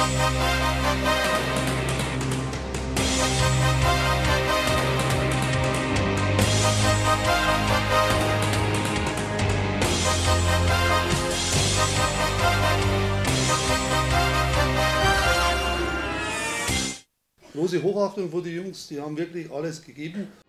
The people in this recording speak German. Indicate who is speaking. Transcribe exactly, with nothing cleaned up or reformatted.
Speaker 1: Große Hochachtung für die Jungs, die haben wirklich alles gegeben.